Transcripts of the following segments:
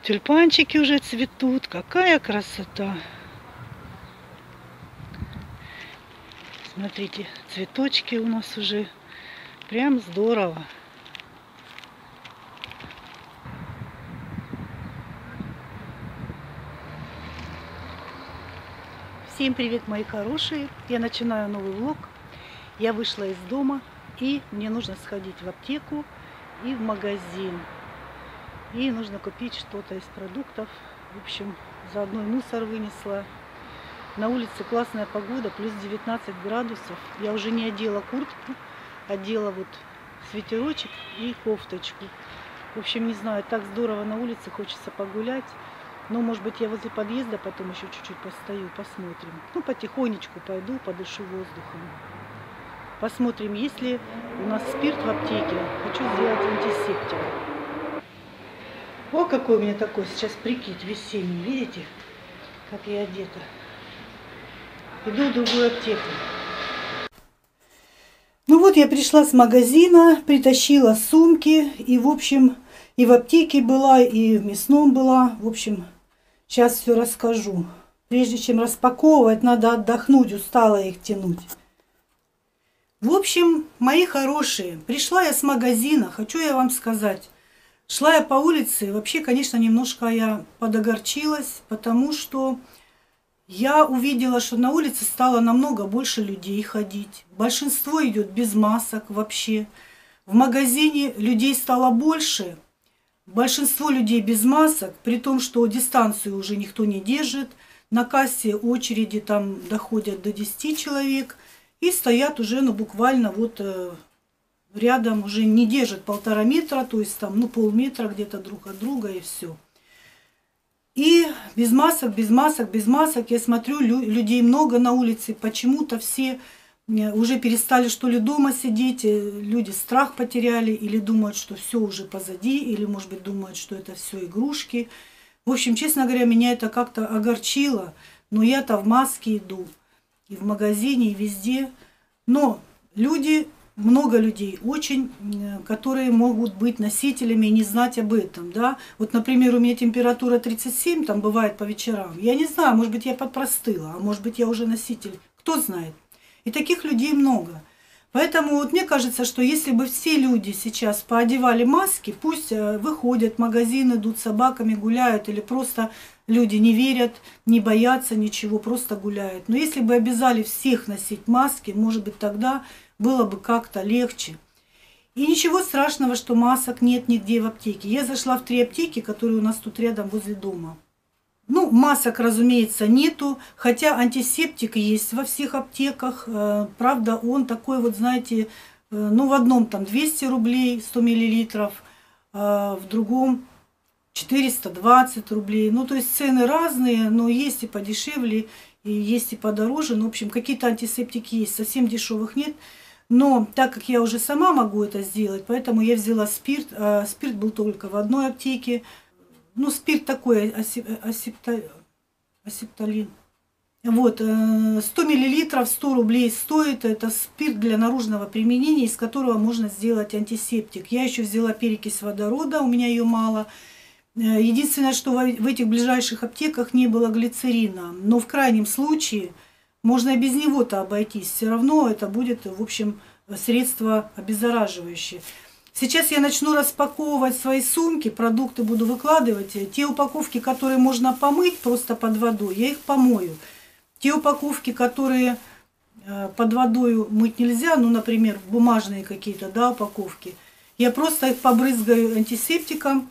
Тюльпанчики уже цветут. Какая красота! Смотрите, цветочки у нас уже. Прям здорово. Всем привет, мои хорошие! Я начинаю новый влог. Я вышла из дома, и мне нужно сходить в аптеку и в магазин. И нужно купить что-то из продуктов. В общем, заодно и мусор вынесла. На улице классная погода, плюс 19 градусов. Я уже не одела куртку, одела вот свитерочек и кофточку. В общем, не знаю, так здорово на улице, хочется погулять. Но, может быть, я возле подъезда потом еще чуть-чуть постою, посмотрим. Ну, потихонечку пойду, подышу воздухом. Посмотрим, есть ли у нас спирт в аптеке. Хочу сделать антисептик. О, какой у меня такой сейчас прикид весенний, видите, как я одета. Иду в другую аптеку. Ну вот, я пришла с магазина, притащила сумки, и, в общем, и в аптеке была, и в мясном была. В общем, сейчас все расскажу. Прежде чем распаковывать, надо отдохнуть, устала их тянуть. В общем, мои хорошие, пришла я с магазина, хочу я вам сказать. Шла я по улице, вообще, конечно, немножко я подогорчилась, потому что я увидела, что на улице стало намного больше людей ходить. Большинство идет без масок вообще. В магазине людей стало больше. Большинство людей без масок, при том, что дистанцию уже никто не держит. На кассе очереди там доходят до 10 человек. И стоят уже, ну, буквально вот рядом, уже не держат 1,5 метра, то есть там, ну, полметра где-то друг от друга, и все. И без масок, без масок, без масок. Я смотрю, людей много на улице. Почему-то все уже перестали, что ли, дома сидеть. Люди страх потеряли. Или думают, что все уже позади. Или, может быть, думают, что это все игрушки. В общем, честно говоря, меня это как-то огорчило. Но я-то в маске иду. И в магазине, и везде. Но люди... Много людей очень, которые могут быть носителями и не знать об этом, да. Вот, например, у меня температура 37, там бывает по вечерам. Я не знаю, может быть, я подпростыла, а может быть, я уже носитель. Кто знает. И таких людей много. Поэтому вот мне кажется, что если бы все люди сейчас поодевали маски, пусть выходят в магазин, идут с собаками, гуляют, или просто люди не верят, не боятся ничего, просто гуляют. Но если бы обязали всех носить маски, может быть, тогда было бы как-то легче. И ничего страшного, что масок нет нигде в аптеке. Я зашла в 3 аптеки, которые у нас тут рядом возле дома. Ну, масок, разумеется, нету, хотя антисептик есть во всех аптеках. Правда, он такой вот, знаете, ну, в одном там 200 рублей, 100 миллилитров, в другом 420 рублей. Ну, то есть цены разные, но есть и подешевле, и есть и подороже. Ну, в общем, какие-то антисептики есть, совсем дешевых нет. Но так как я уже сама могу это сделать, поэтому я взяла спирт. Спирт был только в одной аптеке. Ну, спирт такой, асептолин. Вот, 100 миллилитров, 100 рублей стоит. Это спирт для наружного применения, из которого можно сделать антисептик. Я еще взяла перекись водорода, у меня ее мало. Единственное, что в этих ближайших аптеках не было глицерина. Но в крайнем случае можно и без него-то обойтись. Все равно это будет, в общем, средство обеззараживающее. Сейчас я начну распаковывать свои сумки, продукты буду выкладывать. Те упаковки, которые можно помыть просто под водой, я их помою. Те упаковки, которые под водой мыть нельзя, ну, например, бумажные какие-то, да, упаковки, я просто их побрызгаю антисептиком,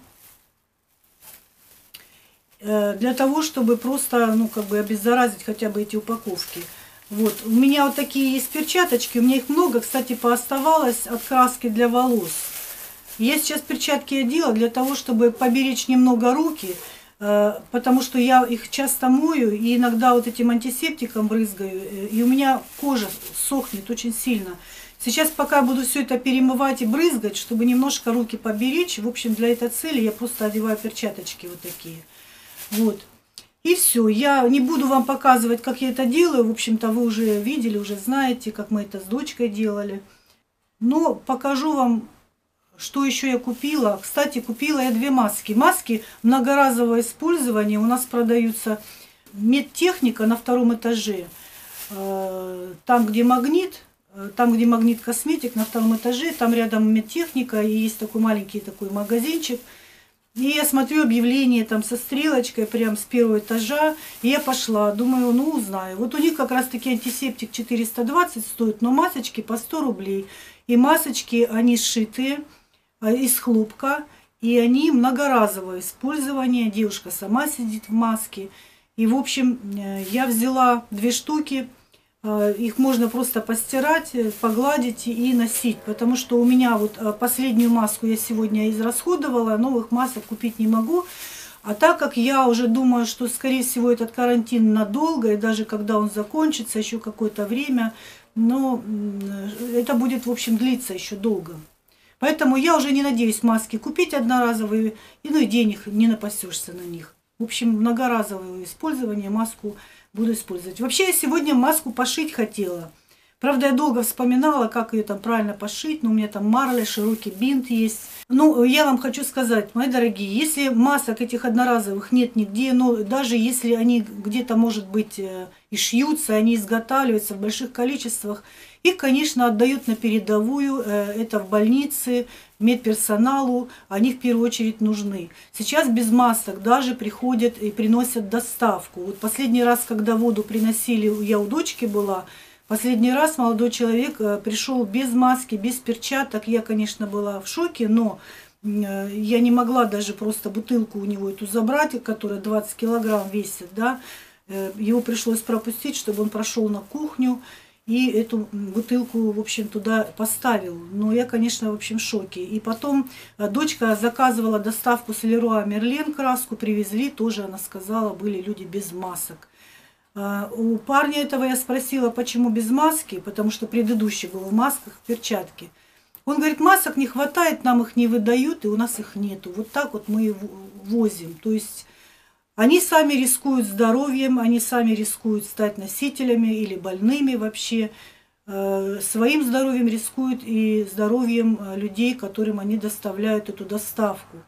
для того, чтобы просто, ну, как бы обеззаразить хотя бы эти упаковки. Вот. У меня вот такие есть перчаточки, у меня их много, кстати, пооставалось от краски для волос. Я сейчас перчатки одела для того, чтобы поберечь немного руки, потому что я их часто мою и иногда вот этим антисептиком брызгаю, и у меня кожа сохнет очень сильно. Сейчас пока буду все это перемывать и брызгать, чтобы немножко руки поберечь, в общем, для этой цели я просто одеваю перчаточки вот такие. Вот. И все. Я не буду вам показывать, как я это делаю. В общем-то, вы уже видели, уже знаете, как мы это с дочкой делали. Но покажу вам, Что еще я купила? Кстати, купила я 2 маски. Маски многоразового использования. У нас продаются медтехника на 2-м этаже. Там, где магнит косметик, на 2-м этаже. Там рядом медтехника. И есть такой маленький такой магазинчик. И я смотрю объявление там со стрелочкой прям с 1-го этажа. И я пошла, думаю, ну узнаю. Вот у них как раз таки антисептик 420 стоит, но масочки по 100 рублей. И масочки, они сшитые из хлопка. И они многоразовое использование. Девушка сама сидит в маске. И в общем, я взяла 2 штуки. Их можно просто постирать, погладить и носить. Потому что у меня вот последнюю маску я сегодня израсходовала, новых масок купить не могу. А так как я уже думаю, что скорее всего этот карантин надолго, и даже когда он закончится, еще какое-то время, но это будет, в общем, длиться еще долго. Поэтому я уже не надеюсь маски купить одноразовые, и ну и денег не напасешься на них. В общем, многоразовое использование маску буду использовать. Вообще, я сегодня маску пошить хотела. Правда, я долго вспоминала, как ее там правильно пошить. Но у меня там марля, широкий бинт есть. Ну, я вам хочу сказать, мои дорогие, если масок этих одноразовых нет нигде, но даже если они где-то, может быть, и шьются, они изготавливаются в больших количествах, их, конечно, отдают на передовую, это в больнице, медперсоналу, они в первую очередь нужны. Сейчас без масок даже приходят и приносят доставку. Вот последний раз, когда воду приносили, я у дочки была, последний раз молодой человек пришел без маски, без перчаток. Я, конечно, была в шоке, но я не могла даже просто бутылку у него эту забрать, которая 20 килограмм весит, да. Его пришлось пропустить, чтобы он прошел на кухню и эту бутылку, в общем, туда поставил. Но я, конечно, в общем, в шоке. И потом дочка заказывала доставку с Леруа Мерлен, краску привезли, тоже, она сказала, были люди без масок. У парня этого я спросила, почему без маски, потому что предыдущий был в масках, в перчатке. Он говорит, масок не хватает, нам их не выдают, и у нас их нету. Вот так вот мы их возим. То есть они сами рискуют здоровьем, они сами рискуют стать носителями или больными вообще. Своим здоровьем рискуют и здоровьем людей, которым они доставляют эту доставку.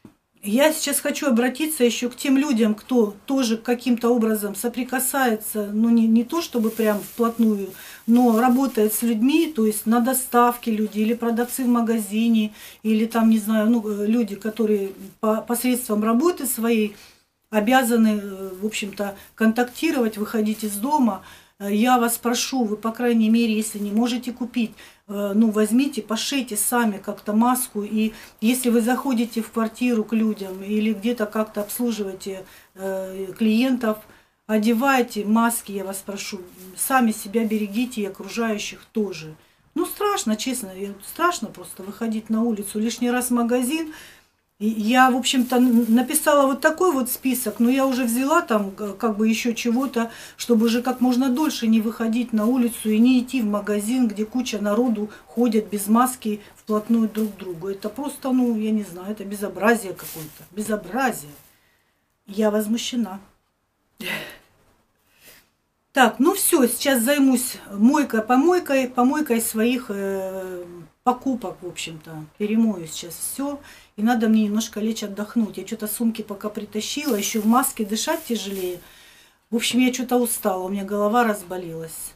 Я сейчас хочу обратиться еще к тем людям, кто тоже каким-то образом соприкасается, ну не то чтобы прям вплотную, но работает с людьми, то есть на доставке люди, или продавцы в магазине, или там, не знаю, ну, люди, которые посредством работы своей обязаны, в общем-то, контактировать, выходить из дома. Я вас прошу, вы, по крайней мере, если не можете купить, ну, возьмите, пошейте сами как-то маску. И если вы заходите в квартиру к людям или где-то как-то обслуживаете клиентов, одевайте маски, я вас прошу. Сами себя берегите и окружающих тоже. Ну, страшно, честно, страшно просто выходить на улицу. Лишний раз в магазин. Я, в общем-то, написала вот такой вот список, но я уже взяла там как бы еще чего-то, чтобы уже как можно дольше не выходить на улицу и не идти в магазин, где куча народу ходят без маски вплотную друг к другу. Это просто, ну, я не знаю, это безобразие какое-то. Безобразие. Я возмущена. Так, ну все, сейчас займусь помойкой своих покупок, в общем-то. Перемою сейчас все. И надо мне немножко лечь отдохнуть. Я что-то сумки пока притащила, еще в маске дышать тяжелее. В общем, я что-то устала, у меня голова разболелась.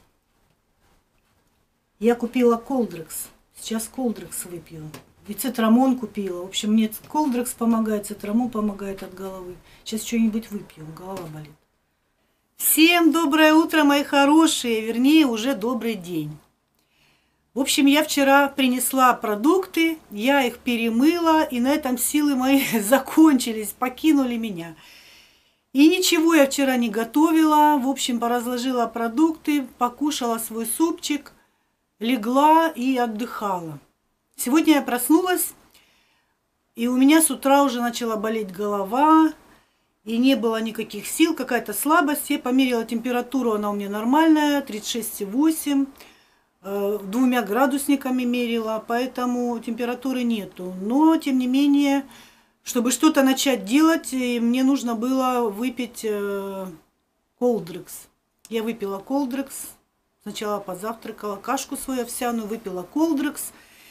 Я купила колдрекс. Сейчас колдрекс выпью. И цитрамон купила. В общем, мне колдрекс помогает, цитрамон помогает от головы. Сейчас что-нибудь выпью, голова болит. Всем доброе утро, мои хорошие, вернее, уже добрый день. В общем, я вчера принесла продукты, я их перемыла, и на этом силы мои закончились, покинули меня. И ничего я вчера не готовила, в общем, поразложила продукты, покушала свой супчик, легла и отдыхала. Сегодня я проснулась, и у меня с утра уже начала болеть голова, и не было никаких сил, какая-то слабость. Я померила температуру, она у меня нормальная, 36,8. 2 градусниками мерила, поэтому температуры нету. Но, тем не менее, чтобы что-то начать делать, мне нужно было выпить колдрекс. Я выпила колдрекс. Сначала позавтракала, кашку свою овсяную, выпила колдрекс.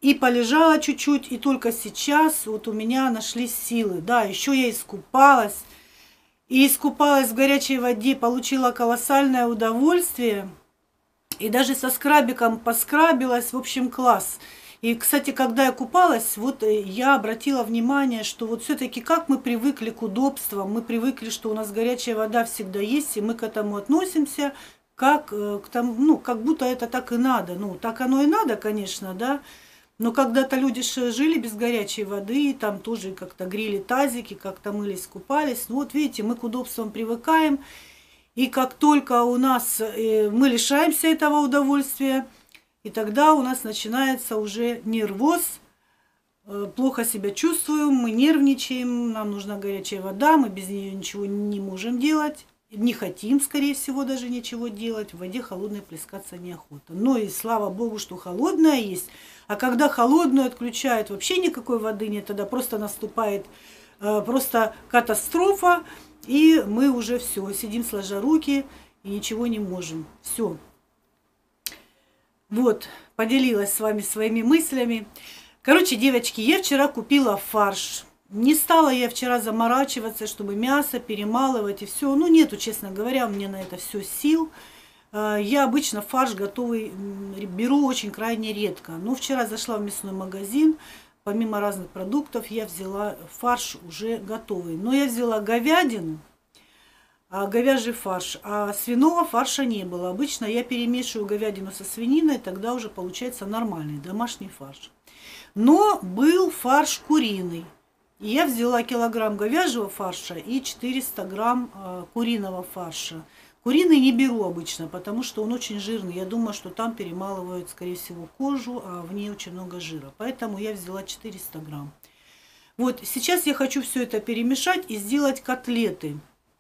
И полежала чуть-чуть, и только сейчас вот у меня нашлись силы. Да, еще я искупалась. И искупалась в горячей воде, получила колоссальное удовольствие. И даже со скрабиком поскрабилась, в общем, класс. И, кстати, когда я купалась, вот я обратила внимание, что вот все-таки как мы привыкли к удобствам, мы привыкли, что у нас горячая вода всегда есть, и мы к этому относимся, как к тому, ну, как будто это так и надо. Ну, так оно и надо, конечно, да. Но когда-то люди жили без горячей воды, там тоже как-то грели тазики, как-то мылись, купались. Ну, вот видите, мы к удобствам привыкаем. И как только у нас мы лишаемся этого удовольствия, и тогда у нас начинается уже нервоз, плохо себя чувствуем, мы нервничаем, нам нужна горячая вода, мы без нее ничего не можем делать, не хотим, скорее всего, даже ничего делать, в воде холодной плескаться неохота. Но и слава богу, что холодная есть, а когда холодную отключают, вообще никакой воды нет, тогда просто наступает просто катастрофа, и мы уже все, сидим сложа руки и ничего не можем. Все. Вот, поделилась с вами своими мыслями. Короче, девочки, я вчера купила фарш. Не стала я вчера заморачиваться, чтобы мясо перемалывать и все. Ну, нету, честно говоря, у меня на это все сил. Я обычно фарш готовый беру очень крайне редко. Но вчера зашла в мясной магазин. Помимо разных продуктов я взяла фарш уже готовый. Но я взяла говядину, говяжий фарш, а свиного фарша не было. Обычно я перемешиваю говядину со свининой, тогда уже получается нормальный домашний фарш. Но был фарш куриный. И я взяла килограмм говяжьего фарша и 400 грамм куриного фарша. Куриный не беру обычно, потому что он очень жирный. Я думаю, что там перемалывают, скорее всего, кожу, а в ней очень много жира. Поэтому я взяла 400 грамм. Вот, сейчас я хочу все это перемешать и сделать котлеты.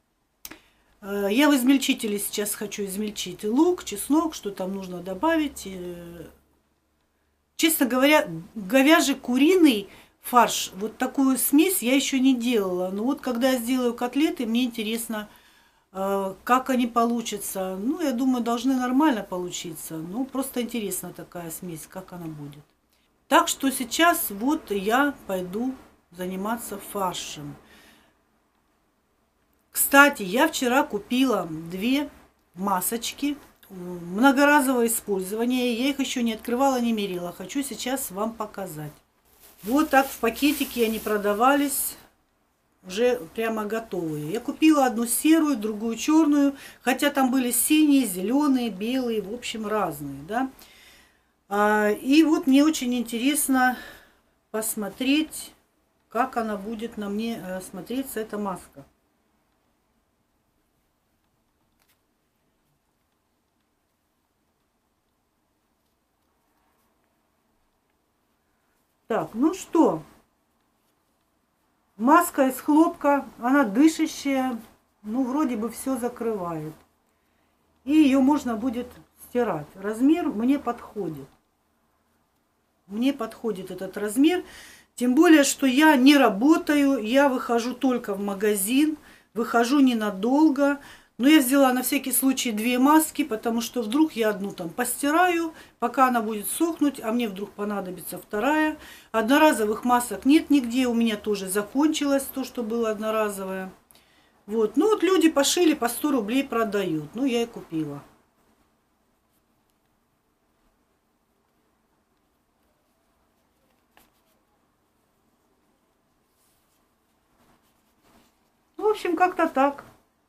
Я в измельчителе сейчас хочу измельчить лук, чеснок, что там нужно добавить. Честно говоря, говяжий куриный фарш, вот такую смесь я еще не делала. Но вот когда я сделаю котлеты, мне интересно, как они получатся. Ну, я думаю, должны нормально получиться. Ну, просто интересна такая смесь, как она будет. Так что сейчас вот я пойду заниматься фаршем. Кстати, я вчера купила 2 масочки многоразового использования. Я их еще не открывала, не мерила. Хочу сейчас вам показать. Вот так в пакетике они продавались, уже прямо готовые. Я купила одну серую, другую черную, хотя там были синие, зеленые, белые, в общем, разные, да. И вот мне очень интересно посмотреть, как она будет на мне смотреться, эта маска. Так, ну что, маска из хлопка, она дышащая, ну вроде бы все закрывает. И ее можно будет стирать. Размер мне подходит. Мне подходит этот размер. Тем более, что я не работаю, я выхожу только в магазин, выхожу ненадолго. Но я взяла на всякий случай 2 маски, потому что вдруг я одну там постираю, пока она будет сохнуть, а мне вдруг понадобится вторая. Одноразовых масок нет нигде, у меня тоже закончилось то, что было одноразовое. Вот, ну вот люди пошили, по 100 рублей продают, ну я и купила. Ну, в общем, как-то так.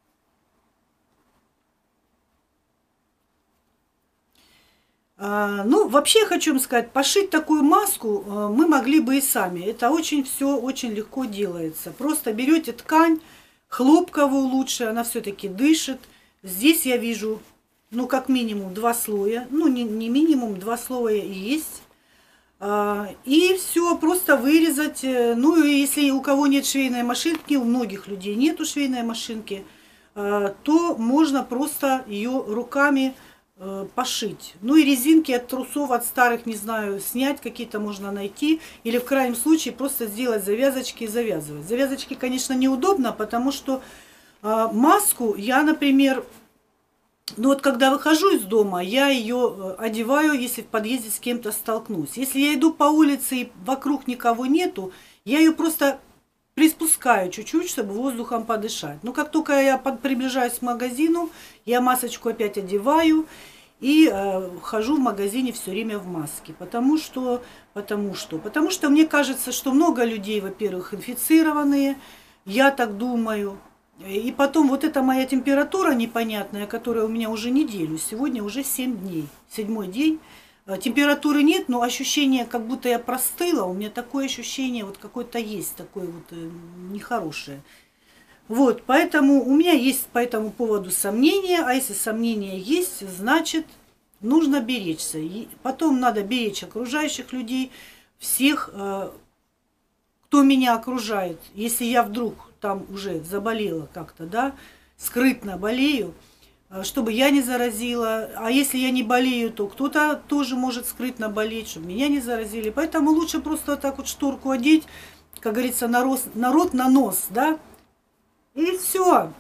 Ну, вообще я хочу вам сказать, пошить такую маску мы могли бы и сами. Это очень все очень легко делается. Просто берете ткань, хлопковую лучше, она все-таки дышит. Здесь я вижу, ну, как минимум 2 слоя. Ну, не минимум, 2 слоя и есть. И все, просто вырезать. Ну, и если у кого нет швейной машинки, у многих людей нету швейной машинки, то можно просто ее руками пошить. Ну и резинки от трусов, от старых, не знаю, снять какие-то можно найти. Или в крайнем случае просто сделать завязочки и завязывать. Завязочки, конечно, неудобно, потому что маску я, например, Но вот когда выхожу из дома, я ее одеваю, если в подъезде с кем-то столкнусь. Если я иду по улице и вокруг никого нету, я ее просто приспускаю чуть-чуть, чтобы воздухом подышать. Но как только я приближаюсь к магазину, я масочку опять одеваю и хожу в магазине все время в маске. Потому что мне кажется, что много людей, во-первых, инфицированные, я так думаю. И потом вот эта моя температура непонятная, которая у меня уже неделю, сегодня уже 7 дней, 7-й день. Температуры нет, но ощущение, как будто я простыла, у меня такое ощущение, вот какое-то есть, такое вот нехорошее. Вот, поэтому у меня есть по этому поводу сомнения, а если сомнения есть, значит, нужно беречься. И потом надо беречь окружающих людей, всех, кто меня окружает. Если я вдруг там уже заболела как-то, да, скрытно болею, чтобы я не заразила. А если я не болею, то кто-то тоже может скрытно болеть, чтобы меня не заразили. Поэтому лучше просто так вот шторку одеть, как говорится, народ на нос, да, и все.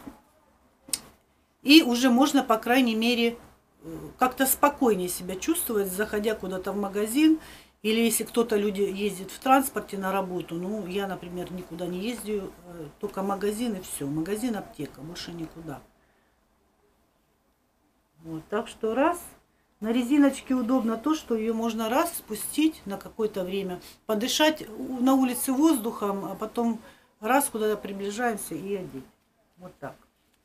И уже можно, по крайней мере, как-то спокойнее себя чувствовать, заходя куда-то в магазин. Или если кто-то ездит в транспорте на работу, ну, я, например, никуда не ездю, только магазин и все. Магазин, аптека, больше никуда. Вот, так что раз. На резиночке удобно то, что ее можно раз спустить на какое-то время, подышать на улице воздухом, а потом раз куда-то приближаемся и одеть. Вот так.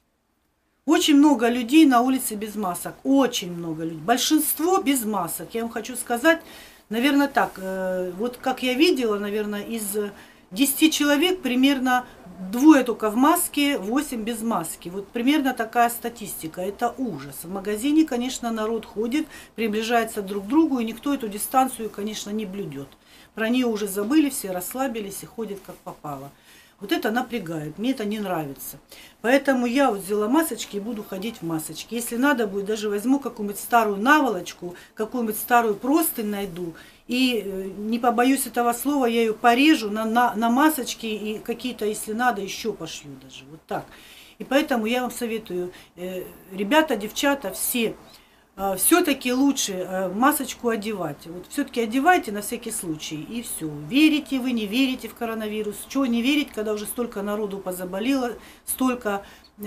Очень много людей на улице без масок. Очень много людей. Большинство без масок. Я вам хочу сказать, наверное, так. Вот как я видела, наверное, из 10 человек примерно 2 только в маске, 8 без маски. Вот примерно такая статистика. Это ужас. В магазине, конечно, народ ходит, приближается друг к другу, и никто эту дистанцию, конечно, не блюдет. Про нее уже забыли, все расслабились и ходят как попало. Вот это напрягает, мне это не нравится. Поэтому я вот взяла масочки и буду ходить в масочке. Если надо будет, даже возьму какую-нибудь старую наволочку, какую-нибудь старую простынь найду. И не побоюсь этого слова, я ее порежу на масочки и какие-то, если надо, еще пошью даже. Вот так. И поэтому я вам советую, ребята, девчата, все-таки лучше масочку одевать. Вот все-таки одевайте на всякий случай, и все. Верите вы, не верите в коронавирус. Чего не верить, когда уже столько народу позаболело, столько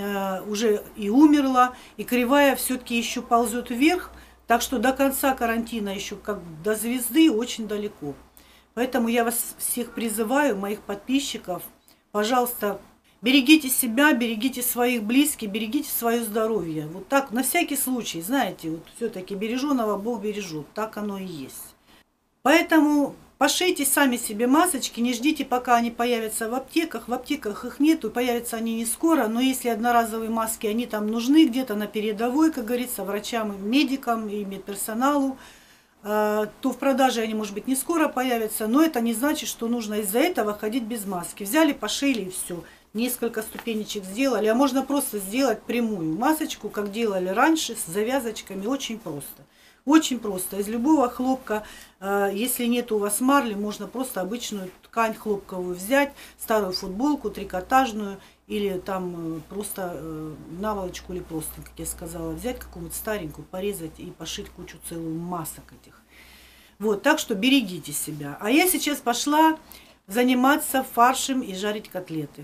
уже и умерло, и кривая все-таки еще ползет вверх. Так что до конца карантина еще как до звезды очень далеко. Поэтому я вас всех призываю, моих подписчиков, пожалуйста, берегите себя, берегите своих близких, берегите свое здоровье. Вот так, на всякий случай, знаете, вот все-таки береженого Бог бережет. Так оно и есть. Поэтому пошейте сами себе масочки, не ждите, пока они появятся в аптеках. В аптеках их нету, появятся они не скоро. Но если одноразовые маски, они там нужны где-то на передовой, как говорится, врачам, медикам и медперсоналу, то в продаже они, может быть, не скоро появятся. Но это не значит, что нужно из-за этого ходить без маски. Взяли, пошили и все. Несколько ступенечек сделали, а можно просто сделать прямую масочку, как делали раньше, с завязочками, очень просто. Очень просто. Из любого хлопка, если нет у вас марли, можно просто обычную ткань хлопковую взять, старую футболку, трикотажную, или там просто наволочку или простынь, как я сказала, взять какую-нибудь старенькую, порезать и пошить кучу целую масок этих. Вот, так что берегите себя. А я сейчас пошла заниматься фаршем и жарить котлеты.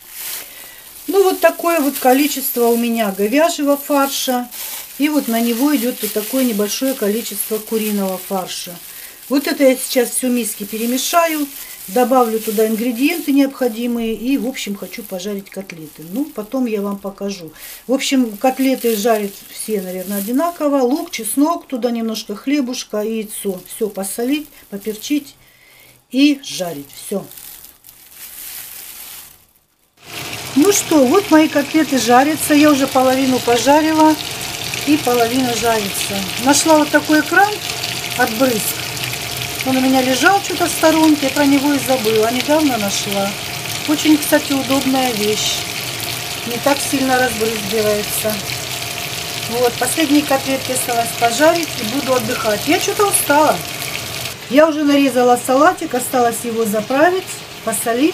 Ну, вот такое вот количество у меня говяжьего фарша. И вот на него идет вот такое небольшое количество куриного фарша. Вот это я сейчас все в миске перемешаю. Добавлю туда ингредиенты необходимые. И, в общем, хочу пожарить котлеты. Ну, потом я вам покажу. В общем, котлеты жарят все, наверное, одинаково. Лук, чеснок, туда немножко хлебушка, яйцо. Все посолить, поперчить и жарить. Все. Ну что, вот мои котлеты жарятся. Я уже половину пожарила. И половина жарится. Нашла вот такой экран от брызг. Он у меня лежал что-то в сторонке, я про него и забыла. Недавно нашла. Очень, кстати, удобная вещь. Не так сильно разбрызгивается. Вот, последние котлетки осталось пожарить и буду отдыхать. Я что-то устала. Я уже нарезала салатик, осталось его заправить, посолить.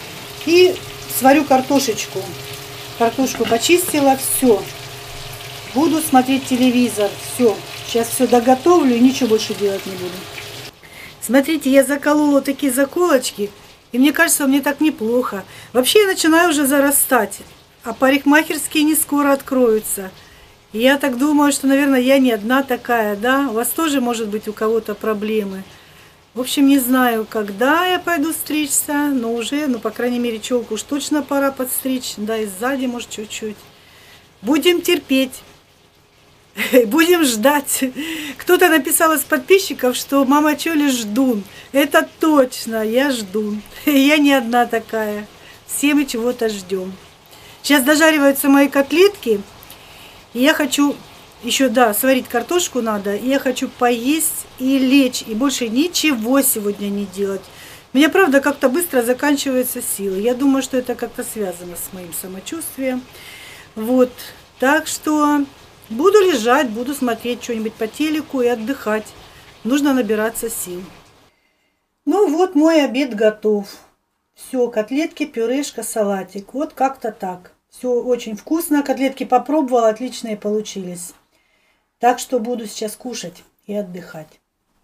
И сварю картошечку. Картошку почистила, все. буду смотреть телевизор. Все, сейчас все доготовлю и ничего больше делать не буду. Смотрите, я заколола такие заколочки, и мне кажется, мне так неплохо. Вообще я начинаю уже зарастать, а парикмахерские не скоро откроются. И я так думаю, что, наверное, я не одна такая, да? У вас тоже, может быть, у кого-то проблемы. В общем, не знаю, когда я пойду стричься, но уже, ну, по крайней мере, челку уж точно пора подстричь, да, и сзади, может, чуть-чуть. Будем терпеть. Будем ждать. Кто-то написал из подписчиков, что мама Чоли ждун. Это точно, я жду. Я не одна такая. Все мы чего-то ждем. Сейчас дожариваются мои котлетки. И я хочу еще, да, сварить картошку надо. И я хочу поесть и лечь. И больше ничего сегодня не делать. У меня, правда, как-то быстро заканчиваются силы. Я думаю, что это как-то связано с моим самочувствием. Вот. Так что буду лежать, буду смотреть что-нибудь по телеку и отдыхать. Нужно набираться сил. Ну вот мой обед готов. Все, котлетки, пюрешка, салатик. Вот как-то так. Все очень вкусно. Котлетки попробовала, отличные получились. Так что буду сейчас кушать и отдыхать.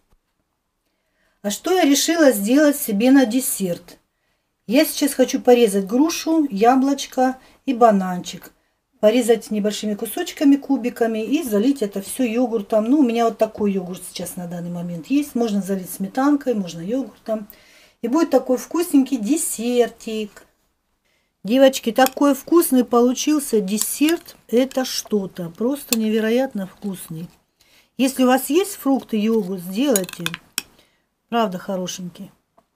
А что я решила сделать себе на десерт? Я сейчас хочу порезать грушу, яблочко и бананчик. Порезать небольшими кусочками, кубиками и залить это все йогуртом. Ну, у меня вот такой йогурт сейчас на данный момент есть. Можно залить сметанкой, можно йогуртом. И будет такой вкусненький десертик. Девочки, такой вкусный получился десерт. Это что-то. Просто невероятно вкусный. Если у вас есть фрукты, йогурт, сделайте. Правда, хорошенький.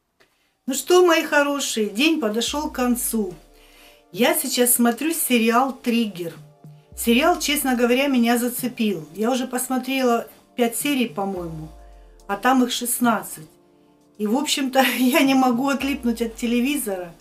Ну что, мои хорошие, день подошел к концу. Я сейчас смотрю сериал «Триггер». Сериал, честно говоря, меня зацепил. Я уже посмотрела 5 серий, по-моему, а там их 16. И, в общем-то, я не могу отлипнуть от телевизора.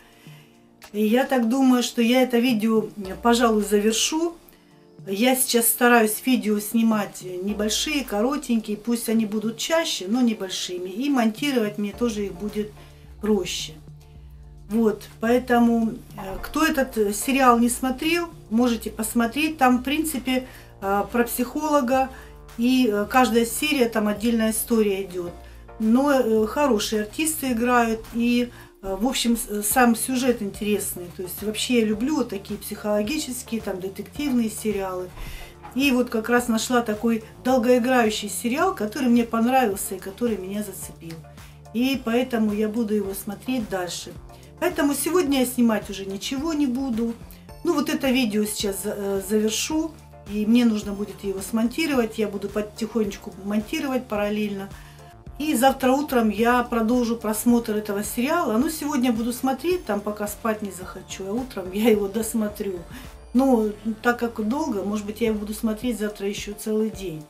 И я так думаю, что я это видео, пожалуй, завершу. Я сейчас стараюсь видео снимать небольшие, коротенькие. Пусть они будут чаще, но небольшими. И монтировать мне тоже их будет проще. Вот, поэтому, кто этот сериал не смотрел, можете посмотреть. Там, в принципе, про психолога, и каждая серия, там отдельная история идет. Но хорошие артисты играют, и, в общем, сам сюжет интересный. То есть, вообще я люблю вот такие психологические, там, детективные сериалы. И вот как раз нашла такой долгоиграющий сериал, который мне понравился и который меня зацепил. И поэтому я буду его смотреть дальше. Поэтому сегодня я снимать уже ничего не буду. Ну вот это видео сейчас завершу. И мне нужно будет его смонтировать. Я буду потихонечку монтировать параллельно. И завтра утром я продолжу просмотр этого сериала. Ну сегодня буду смотреть, там пока спать не захочу. А утром я его досмотрю. Но так как долго, может быть, я его буду смотреть завтра еще целый день.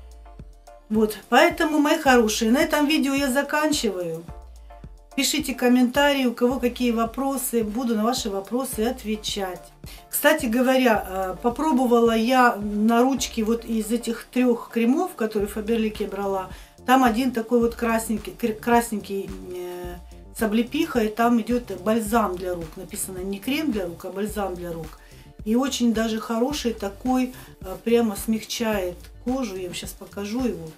Вот, поэтому, мои хорошие, на этом видео я заканчиваю. Пишите комментарии, у кого какие вопросы. Буду на ваши вопросы отвечать. Кстати говоря, попробовала я на ручке вот из этих 3 кремов, которые в Фаберлике брала. Там один такой вот красненький с облепихой. Там идет бальзам для рук. Написано не крем для рук, а бальзам для рук. И очень даже хороший такой, прямо смягчает кожу. Я вам сейчас покажу его.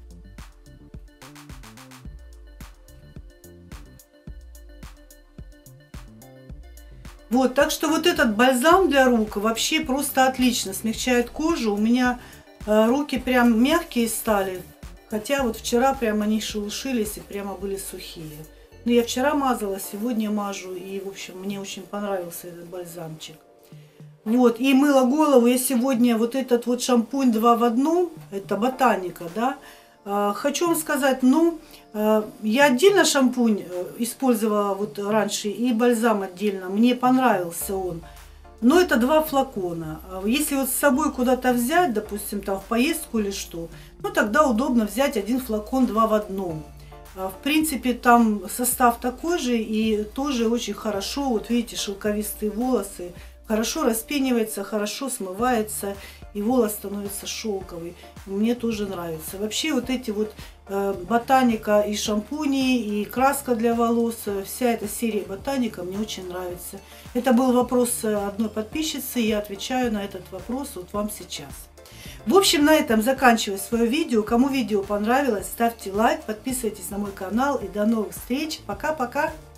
Вот, так что вот этот бальзам для рук вообще просто отлично смягчает кожу. У меня руки прям мягкие стали, хотя вот вчера прям они шелушились и прямо были сухие. Но я вчера мазала, сегодня мажу, и, в общем, мне очень понравился этот бальзамчик. Вот, и мыла голову я сегодня вот этот вот шампунь 2 в 1, это Ботаника, да. Хочу вам сказать, ну, я отдельно шампунь использовала вот раньше и бальзам отдельно, мне понравился он. Но это 2 флакона. Если вот с собой куда-то взять, допустим, там в поездку или что, ну тогда удобно взять 1 флакон 2 в 1. В принципе, там состав такой же и тоже очень хорошо, вот видите, шелковистые волосы. Хорошо распенивается, хорошо смывается, и волос становится шелковый. Мне тоже нравится. Вообще вот эти вот Ботаника и шампуни, и краска для волос, вся эта серия Ботаника мне очень нравится. Это был вопрос одной подписчицы, я отвечаю на этот вопрос вот вам сейчас. В общем, на этом заканчиваю свое видео. Кому видео понравилось, ставьте лайк, подписывайтесь на мой канал и до новых встреч. Пока-пока!